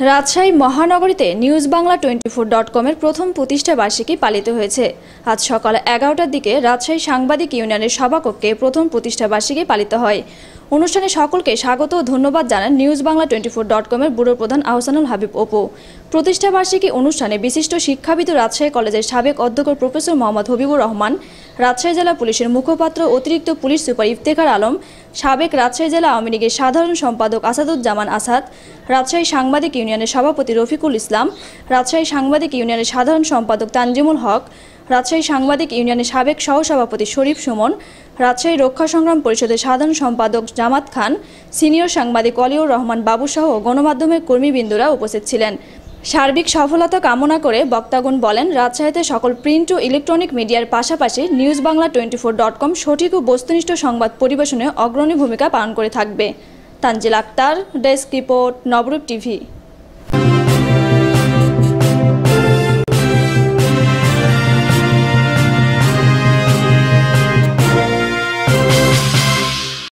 রাজশাহী মহানগরীতে নিউজ বাংলা 24.com-এর প্রথম প্রতিষ্ঠা বার্ষিকী পালিত হয়েছে। আজ সকাল 11টার দিকে রাজশাহী সাংবাদিক ইউনিয়নের সভাকক্ষে প্রথম প্রতিষ্ঠা বার্ষিকী পালিত হয়। অনুষ্ঠানে সকলকে স্বাগত ও ধন্যবাদ জানান নিউজ বাংলা 24.com-এর ব্যুরো প্রধান আহসানুল হাবিব অপু। প্রতিষ্ঠা বার্ষিকী অনুষ্ঠানে বিশিষ্ট শিক্ষাবিদ রাজশাহী কলেজের সাবেক অধ্যক্ষ প্রফেসর মোহাম্মদ হবিবুর রহমান, রাজশাহী জেলা পুলিশের মুখপাত্র অতিরিক্ত পুলিশ সুপার ইফতেখার আলম, সাবেক রাজশাহী জেলা আওয়ামী লীগের সাধারণ সম্পাদক আসাদুজ্জামান আসাদ, রাজশাহী সাংবাদিক ইউনিয়নের সভাপতি রফিকুল ইসলাম, রাজশাহী সাংবাদিক ইউনিয়নের সাধারণ সম্পাদক তানজিমুল হক, রাজশাহী সাংবাদিক ইউনিয়নের সাবেক সহসভাপতি শরীফ সুমন, রাজশাহী রক্ষা সংগ্রাম পরিষদের সাধারণ সম্পাদক জামাত খান, সিনিয়র সাংবাদিক অলিউর রহমান বাবুসহ গণমাধ্যমের কর্মীবৃন্দরা উপস্থিত ছিলেন। সার্বিক সফলতা কামনা করে বক্তাগণ বলেন, রাজশাহীতে সকল প্রিন্ট ও ইলেকট্রনিক মিডিয়ার পাশাপাশি নিউজ বাংলা 24.com সঠিক ও বস্তুনিষ্ঠ সংবাদ পরিবেশনে অগ্রণী ভূমিকা পালন করে থাকবে। Tanjil Akter, desk report, Nabarup TV.